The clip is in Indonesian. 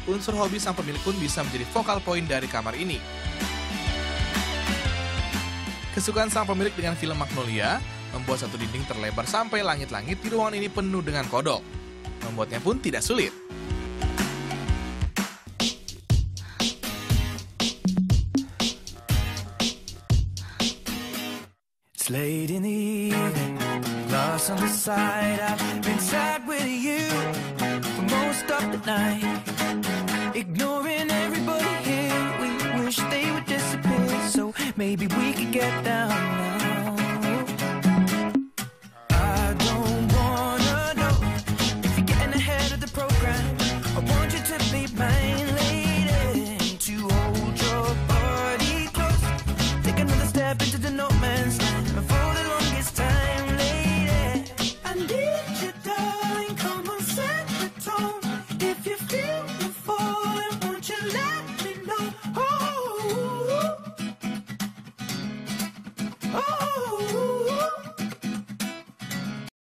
unsur hobi sang pemilik pun bisa menjadi vokal point dari kamar ini. Kesukaan sang pemilik dengan film Magnolia membuat satu dinding terlebar sampai langit-langit di ruangan ini penuh dengan kodok. Membuatnya pun tidak sulit. It's late in the evening, glass on the side. I've been sad with you for most of the night, ignoring everybody here. We wish they would disappear, so maybe we could get down now. I don't wanna know if you're getting ahead of the program. I want you to be mine, lady, to hold your body close. Take another step into the no man's land. For the longest time, lady, I need you, darling. Come on, set the tone. If you feel the falling, won't you let me know? Oh, oh.